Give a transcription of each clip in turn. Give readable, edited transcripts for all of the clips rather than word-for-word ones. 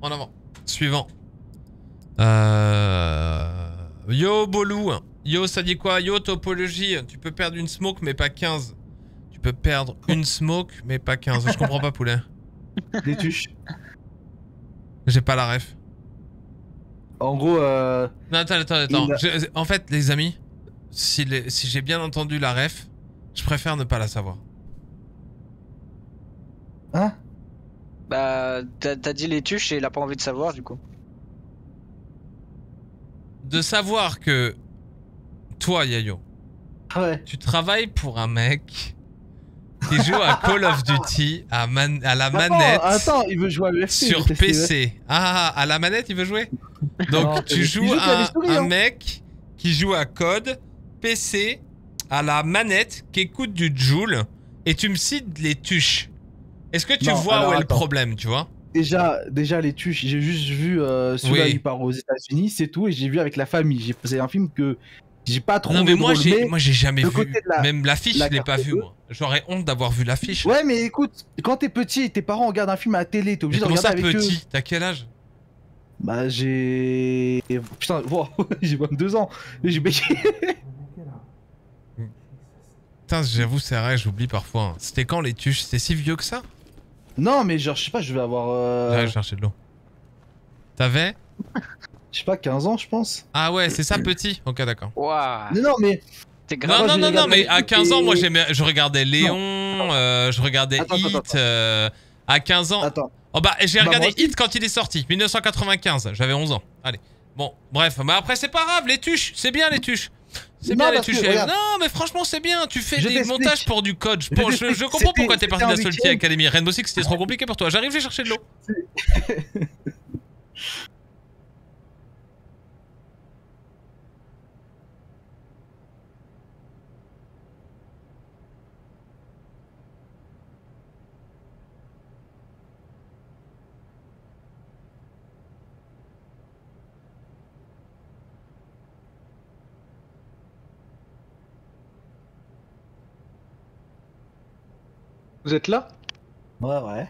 en avant. Suivant. Yo, Bolou. Yo, ça dit quoi? Yo, topologie. Tu peux perdre une smoke, mais pas 15. Tu peux perdre une smoke, mais pas 15. Je comprends pas, poulet. Des tuches. J'ai pas la ref. En gros, Non, attends. En fait, les amis, si j'ai bien entendu la ref, je préfère ne pas la savoir. Hein? Bah, t'as dit les tuches et il a pas envie de savoir, du coup. De savoir que toi, Yayo, Ouais. tu travailles pour un mec qui joue à Call of Duty à la manette. Attends, il veut jouer à l'UFC. Sur PC. Ah, à la manette, il veut jouer? Donc, Non, tu joues à un mec qui joue à code PC à la manette qui écoute du Joule et tu me cites les tuches. Est-ce que tu vois où est le problème, tu vois? Déjà les tuches, j'ai juste vu celui-là, il part aux États-Unis, c'est tout, et j'ai vu avec la famille. C'est un film que j'ai pas trouvé. Non, mais moi, j'ai jamais vu. Même l'affiche, je l'ai pas vu, carte moi. J'aurais honte d'avoir vu l'affiche. Ouais, mais écoute, quand t'es petit et tes parents regardent un film à la télé, t'es obligé de regarder avec eux. Comment ça, petit? T'as quel âge? Bah, j'ai. Putain, wow, j'ai 22 ans. J'ai béqué. Putain, j'avoue, c'est vrai, j'oublie parfois. C'était quand les tuches? C'était si vieux que ça? Non, mais genre, je sais pas, je vais avoir. J'allais chercher de l'eau. T'avais? Je sais pas, 15 ans, je pense. Ah ouais, c'est ça, petit? Ok, d'accord. Waouh. Non, mais. T'es grave. Non, mais à 15 ans, moi, je regardais Léon, je regardais Hit. À 15 ans. Attends. Oh bah, j'ai regardé Hit quand il est sorti, 1995. J'avais 11 ans. Allez. Bon, bref. Mais après, c'est pas grave, les tuches. C'est bien, les tuches. C'est bien, les tuches. Non, mais franchement, c'est bien. Tu fais des montages pour du code. Je comprends pourquoi t'es parti de la Salty Academy. Rainbow Six, c'était trop compliqué pour toi. J'arrive, j'ai cherché de l'eau. Vous êtes là? Ouais.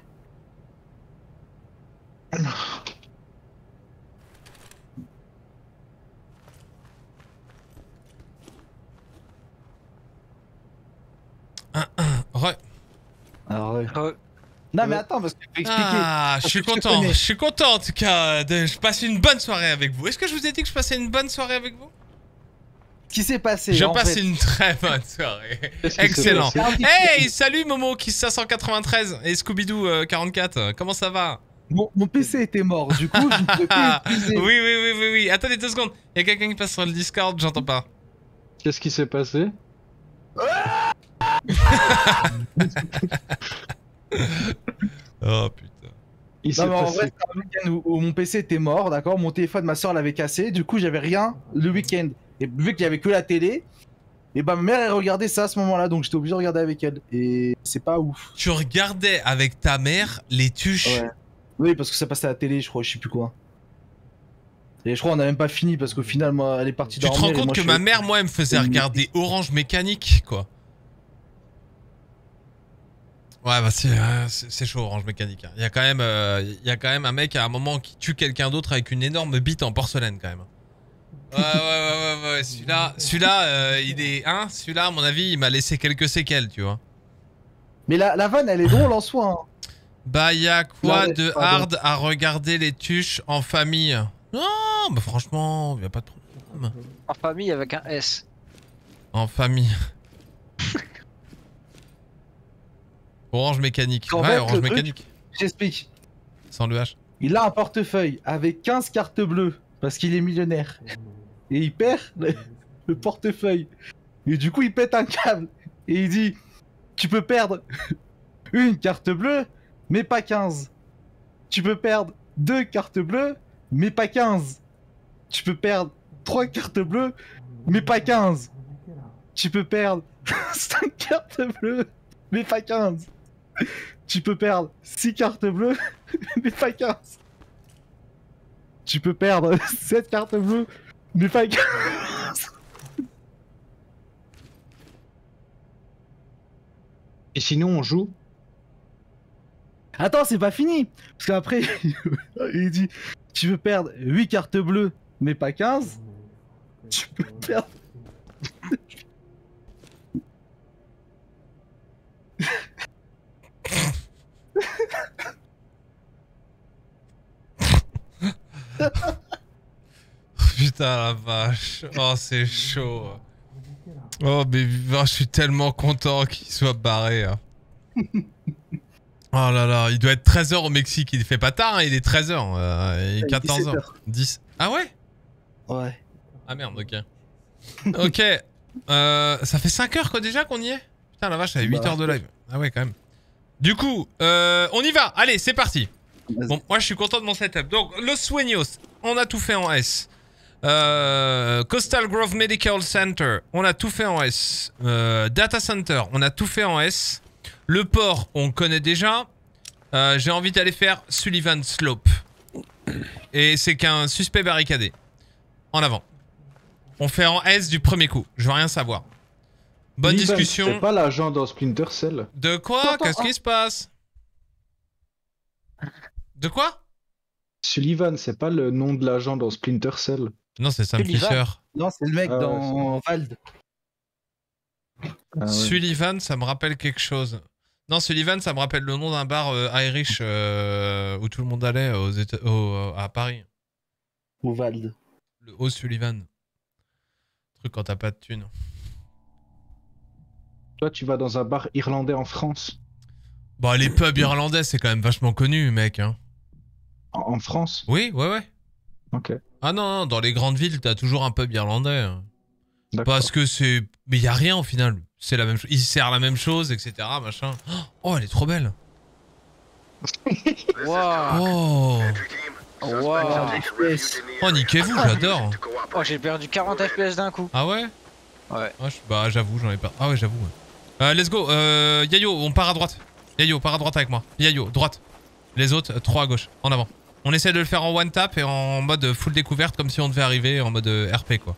Non, mais attends, parce que je vais expliquer. Ah, je suis content en tout cas. Je passe une bonne soirée avec vous. Est-ce que je vous ai dit que je passais une bonne soirée avec vous? Ce qui s'est passé. Je passe une très bonne soirée. Excellent. Hey, salut Momo qui 593 et Scooby-Doo 44. Comment ça va? Mon PC était mort, du coup je ne peux plus utiliser. Oui. Attendez 2 secondes. Il y a quelqu'un qui passe sur le Discord, j'entends pas. Qu'est-ce qui s'est passé? Oh putain. Non, mais en vrai, c'était un week-end où mon PC était mort, d'accord? Mon téléphone, ma soeur l'avait cassé, du coup j'avais rien le week-end. Et vu qu'il y avait que la télé, et bah ma mère elle regardait ça à ce moment-là, donc j'étais obligé de regarder avec elle. Et c'est pas ouf. Tu regardais avec ta mère les tuches? Ouais. Oui, parce que ça passait à la télé, je crois, je sais plus quoi. Et je crois qu'on a même pas fini parce qu'au final, moi, elle est partie dormir. Tu te rends compte que ma mère, moi, elle me faisait regarder Orange Mécanique, quoi. Ouais, bah c'est chaud, Orange Mécanique. Il y a quand même un mec à un moment qui tue quelqu'un d'autre avec une énorme bite en porcelaine, quand même. Ouais, celui-là, il est... Hein, celui-là, à mon avis, il m'a laissé quelques séquelles, tu vois. Mais la vanne, elle est drôle en soi. Hein. Bah, y a quoi de hard à regarder les tuches en famille? Non, bah franchement, y a pas de problème. En famille avec un S. En famille. Orange Mécanique. En Ouais, fait, Orange Mécanique. J'explique. Sans le H. Il a un portefeuille avec 15 cartes bleues parce qu'il est millionnaire. Et il perd le portefeuille. Et du coup, il pète un câble. Et il dit, tu peux perdre une carte bleue, mais pas 15. Tu peux perdre 2 cartes bleues, mais pas 15. Tu peux perdre 3 cartes bleues, mais pas 15. Tu peux perdre 5 cartes bleues, mais pas 15. Tu peux perdre 6 cartes bleues, mais pas 15. Tu peux perdre 7 cartes bleues, mais pas 15. Et sinon, on joue? Attends, c'est pas fini. Parce qu'après, il dit, tu veux perdre 8 cartes bleues, mais pas 15. Tu peux perdre... Putain la vache. Oh c'est chaud. Oh mais je suis tellement content qu'il soit barré. Hein. Oh là là, il doit être 13h au Mexique. Il fait pas tard, hein, il est 13h. Il est 14h. 10. Ah ouais? Ouais. Ah merde, ok. Ok. Ça fait 5 heures quoi déjà qu'on y est? Putain la vache, ça fait 8 heures de live. Ah ouais quand même. Du coup, on y va. Allez, c'est parti. Bon, moi je suis content de mon setup. Donc, Los Sueños, on a tout fait en S. Coastal Grove Medical Center, on a tout fait en S. Data Center, on a tout fait en S. Le port, on connaît déjà. J'ai envie d'aller faire Sullivan Slope. Et c'est qu'un suspect barricadé. En avant. On fait en S du premier coup. Je veux rien savoir. Bonne discussion. C'est pas l'agent dans Splinter Cell. De quoi? Qu'est-ce qui se passe? De quoi? Sullivan, c'est pas le nom de l'agent dans Splinter Cell. Non, c'est Sam Sullivan. Fisher. Non, c'est le mec dans Vald. Ah ouais. Sullivan, ça me rappelle quelque chose. Non, Sullivan, ça me rappelle le nom d'un bar Irish où tout le monde allait à Paris. Ou Vald. Le Haut Sullivan. Truc quand t'as pas de thunes. Toi, tu vas dans un bar irlandais en France. Bon, les pubs irlandais, c'est quand même vachement connu, mec. Hein. En France? Oui, ouais. Ok. Ah non, dans les grandes villes, t'as toujours un pub irlandais. Hein. D'accord. Parce que c'est... Mais y a rien au final. C'est la même chose. Il sert la même chose, etc. Machin. Oh, elle est trop belle. Wow. Oh. Wow. Oh, niquez-vous, j'adore. Oh, j'ai perdu 40 FPS d'un coup. Ah ouais? Ouais. Ah, bah, j'avoue, j'en ai pas. Ah ouais, j'avoue. Ouais. Let's go. Yayo, on part à droite. Yayo, part à droite avec moi. Yayo, droite. Les autres, 3 à gauche. En avant. On essaie de le faire en one tap et en mode full découverte comme si on devait arriver en mode RP quoi.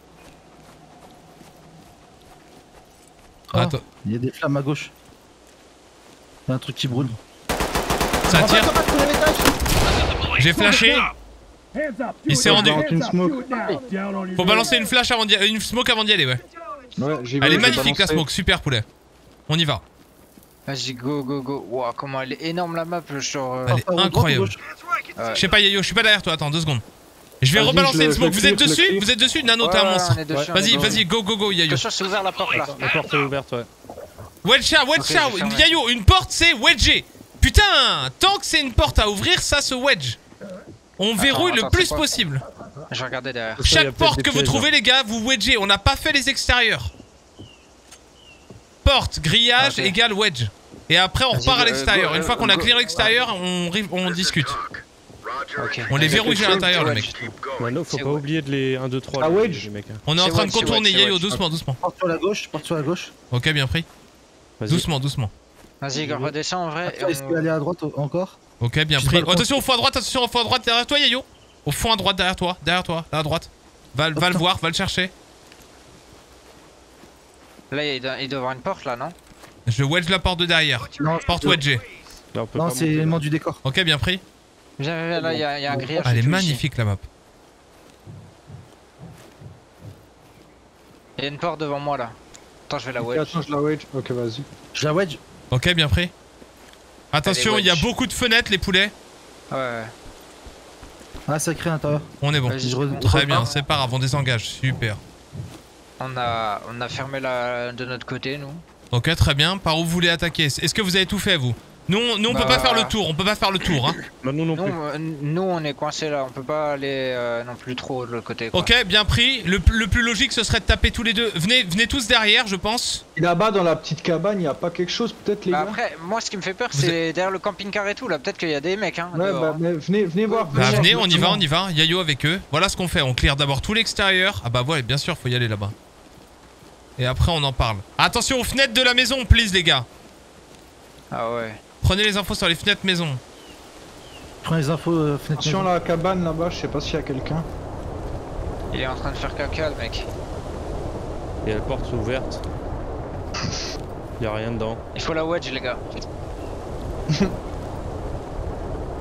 Oh, attends. Il y a des flammes à gauche. Il y a un truc qui brûle. Ça tire. J'ai flashé. Il s'est rendu. Faut balancer une flash avant une smoke avant d'y aller, ouais. Ouais, elle est magnifique la smoke, super poulet. On y va. Vas-y, go, go, go. Wow, comment elle est énorme la map, genre. Elle est incroyable. Je sais pas, Yayo, je suis pas derrière toi, attends 2 secondes. Je vais rebalancer une smoke, vous êtes dessus? Vous êtes dessus? Nano, t'es un monstre. Vas-y, vas-y, go, go, go, Yayo. Attention, c'est ouvert la porte là. La porte est ouverte, ouais. Wedge out, Yayo, une porte c'est wedger. Putain, tant que c'est une porte à ouvrir, ça se wedge. On verrouille le plus possible. Je vais regarder derrière. Chaque porte que vous trouvez, les gars, vous wedgez. On n'a pas fait les extérieurs. Porte, grillage égale wedge. Et après, on repart à l'extérieur. Une fois qu'on a clear l'extérieur, on discute. On les verrouille à l'intérieur, le mec. Mano, faut pas oublier de les 1, 2, 3. Ah, wedge. Les mecs. On est en train de contourner, Yayo, doucement, doucement. Porte sur la gauche, porte sur la gauche. Ok, bien pris. Doucement, doucement. Vas-y, redescends en vrai. Attends, est-ce qu'il aller à droite encore? Ok, bien pris. Attention au fond à droite, attention au fond à droite derrière toi, Yayo. Au fond à droite, derrière toi, à droite. Va le voir, va le chercher. Là, il doit y avoir une porte là, non? Je wedge la porte de derrière. Non, Porte wedgée. Non, c'est l'élément du décor. Ok, bien pris. Viens, là, il y a un grillage. Elle est magnifique la map. Il y a une porte devant moi là. Attends, je vais la wedge. Attends, je la wedge. Ok, vas-y. Je la wedge. Ok, bien pris. Attention, il y a beaucoup de fenêtres, les poulets. Ouais. Ah, ça crée à l'intérieur. On est bon. Très bien, c'est pas grave, on désengage. Super. On a fermé de notre côté, nous. Ok, très bien. Par où vous voulez attaquer? Est-ce que vous avez tout fait, vous? Nous on peut pas faire le tour, hein. Bah, nous non plus. Nous on est coincés là, on peut pas aller non plus trop de l'autre côté quoi. Ok, bien pris. Le plus logique ce serait de taper tous les deux. Venez tous derrière, je pense. Et là-bas dans la petite cabane, y a pas quelque chose peut-être les gars? Après, moi ce qui me fait peur c'est derrière le camping-car et tout là, peut-être qu'il y a des mecs hein. Ouais, bah mais venez voir. Bah venez, on y va. Yayo avec eux. Voilà ce qu'on fait, on clear d'abord tout l'extérieur. Ah bah ouais, bien sûr, faut y aller là-bas. Et après on en parle. Attention aux fenêtres de la maison, please les gars. Ah ouais. Prenez les infos sur les fenêtres maison. Prends les infos fenêtre. Attention la cabane là-bas, je sais pas s'il y a quelqu'un. Il est en train de faire caca le mec. Et la porte est ouverte. Y'a rien dedans. Il faut la wedge les gars.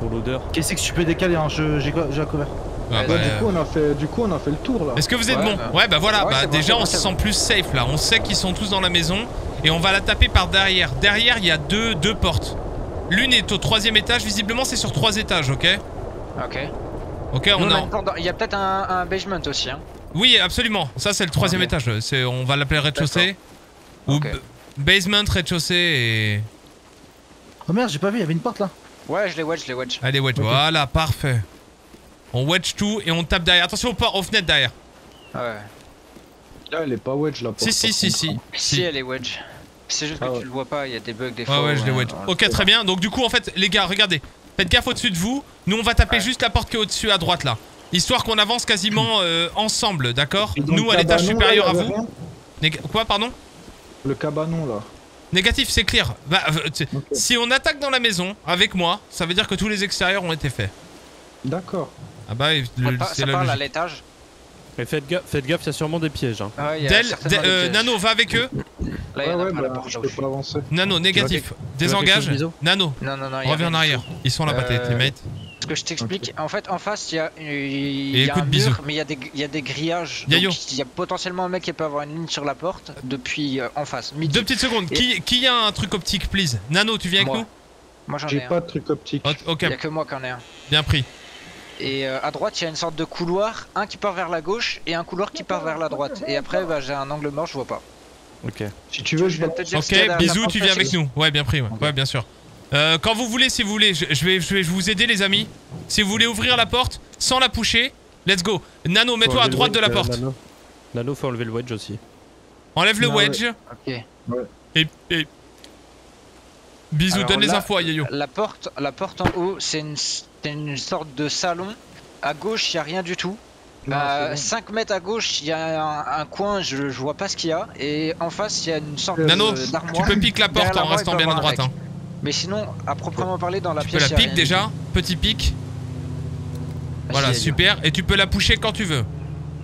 pour l'odeur. Qu'est-ce que tu peux décaler, hein, j'ai un cover. Ah, Du coup, on a fait le tour là. Est-ce que vous êtes bon? Ouais, bah voilà, bah déjà on se sent plus safe là. On sait qu'ils sont tous dans la maison et on va la taper par derrière. Derrière, il y a deux portes. L'une est au 3e étage, visiblement c'est sur 3 étages, ok? Ok. Ok, Il y a peut-être un basement aussi, hein. Oui, absolument. Ça c'est le 3e étage. On va l'appeler rez-de-chaussée. Ou basement, rez-de-chaussée et... Oh merde, j'ai pas vu, il y avait une porte là. Ouais, je l'ai wedge. Allez, wedge, voilà, parfait. On wedge tout et on tape derrière. Attention aux fenêtres derrière. Ouais. Là, elle est pas wedge la porte. Si. Si, elle est wedge. C'est juste que tu le vois pas, il y a des bugs des fois. Ouais, je l'ai wedge. Ok, très bien. Donc du coup, en fait, les gars, regardez. Faites gaffe au-dessus de vous. Nous, on va taper juste la porte qui est au-dessus à droite là. Histoire qu'on avance quasiment ensemble, d'accord? Nous, à l'étage supérieur à vous. Quoi, pardon? Le cabanon là. Négatif, c'est clear. Bah, si on attaque dans la maison, avec moi, ça veut dire que tous les extérieurs ont été faits. D'accord. Ah bah, ça parle à l'étage. Mais faites gaffe, il y a sûrement des pièges. Hein. Ouais, Nano, va avec eux. Là, je peux pas avancer. Nano, négatif. Désengage. Nano, non, reviens en arrière. Ils sont là-bas, tes teammates. Ce que je t'explique, en fait, en face, il y a un mur, mais il y a des grillages. Yayo. Donc, il y a potentiellement un mec qui peut avoir une ligne sur la porte depuis en face. Midi. 2 petites secondes. Qui a un truc optique, please? Nano, tu viens avec nous? Moi, j'en ai pas de truc optique. Ok. Il y a que moi qui en ai un. Bien pris. Et à droite, il y a une sorte de couloir, un qui part vers la gauche et un couloir qui part vers la droite. Et après, bah, j'ai un angle mort, je vois pas. Ok. Si tu veux, je vais peut-être dire. Ok, bisous, tu viens avec nous. Ouais, bien pris, ouais, bien sûr. Quand vous voulez, si vous voulez, je vais vous aider, les amis. Si vous voulez ouvrir la porte sans la pusher, let's go. Nano, mets-toi à droite de la porte. Nano, faut enlever le wedge aussi. Enlève le wedge. Ok. Et bisous, alors donne les là, infos à Yayo. La porte en haut, c'est une sorte de salon. À gauche, il n'y a rien du tout. 5 mètres à gauche, il y a un coin, je vois pas ce qu'il y a. Et en face, il y a une sorte Nano, d'armoire. tu peux piquer la porte en restant bien à droite. Hein. Mais sinon, à proprement parler, dans la tu pièce. peux la pique déjà, petit pic. Voilà, super. Et tu peux la pusher quand tu veux.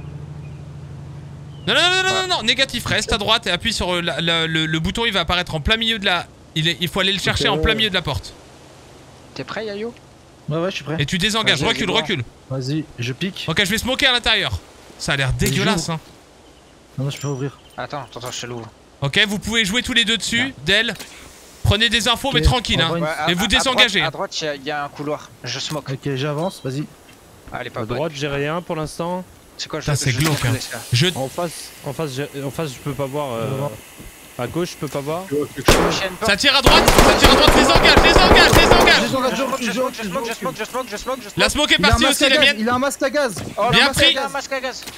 Non, négatif, reste à droite et appuie sur le bouton, il va apparaître en plein milieu de la... Il faut aller le chercher en plein milieu de la porte. T'es prêt, Yayo? Ouais, je suis prêt. Et tu désengages, recule. Vas-y, je pique. Ok, je vais smoker à l'intérieur. Ça a l'air dégueulasse, hein. Non, je peux ouvrir. Attends, je te l'ouvre. Ok, vous pouvez jouer tous les deux dessus. Del, prenez des infos, mais tranquille, hein. Et vous désengagez. À droite, il y a un couloir. Je smoke. Ok, j'avance, vas-y. Allez, pas à droite, j'ai rien pour l'instant. C'est quoi? Ça, c'est glauque, hein. En face, je peux pas voir. À gauche, je peux pas voir. Ça tire à droite, désengage. Je smoke. La smoke est partie aussi, la mienne. Il a un masque à gaz. Bien pris. Il a un masque à gaz.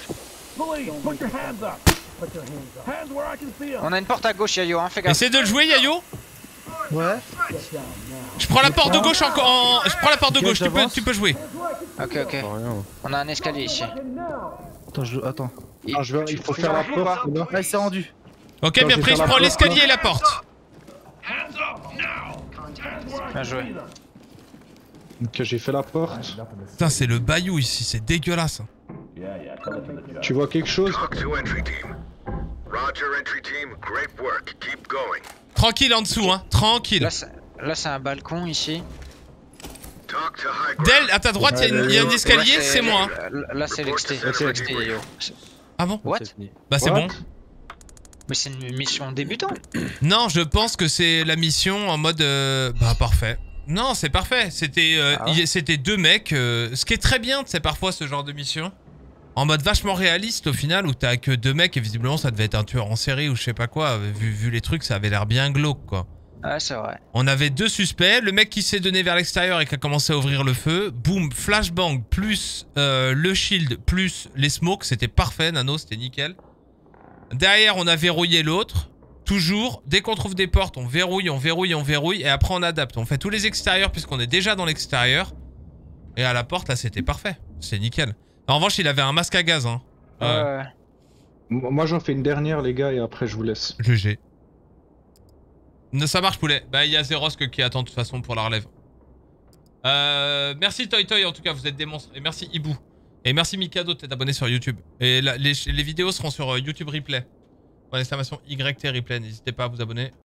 On a une porte à gauche, Yayo, hein, fais gaffe. Essaye de le jouer, Yayo. Ouais. Je prends la porte de gauche encore. Je prends la porte de gauche, tu peux jouer. Ok. On a un escalier ici. Attends. Il faut faire la porte. Là, il s'est rendu. Ok, bien pris, je prends l'escalier et la porte. Bien joué. Ok, j'ai fait la porte. Putain, c'est le bayou ici, c'est dégueulasse. Tu vois quelque chose? Tranquille en dessous, hein, tranquille. Là, c'est un balcon ici. Del, à ta droite, il y a un escalier, c'est moi. Là, c'est l'exté, Yayo. Ah bon? What? Bah, c'est bon. Mais c'est une mission débutant. Non, je pense que c'est la mission en mode... Bah, parfait. Non, c'est parfait. C'était 2 mecs. Ce qui est très bien, c'est parfois ce genre de mission. En mode vachement réaliste au final, où t'as que 2 mecs et visiblement ça devait être un tueur en série ou je sais pas quoi. Vu les trucs, ça avait l'air bien glauque, quoi. Ouais, c'est vrai. On avait 2 suspects. Le mec qui s'est donné vers l'extérieur et qui a commencé à ouvrir le feu. Boum, flashbang plus le shield plus les smokes. C'était parfait, Nano, c'était nickel. Derrière, on a verrouillé l'autre. Toujours, dès qu'on trouve des portes, on verrouille. Et après, on adapte. On fait tous les extérieurs puisqu'on est déjà dans l'extérieur. Et à la porte, là, c'était parfait. C'est nickel. En revanche, il avait un masque à gaz. Hein. Ouais. Moi, j'en fais une dernière, les gars, et après, je vous laisse. GG. Ça marche, poulet. Bah, il y a Zerosk qui attend de toute façon pour la relève. Merci Toy Toy, en tout cas, vous êtes des monstres. Et merci Ibou. Et merci Mikado d'être abonné sur YouTube. Et les vidéos seront sur YouTube Replay. Exclamation YT Replay, n'hésitez pas à vous abonner.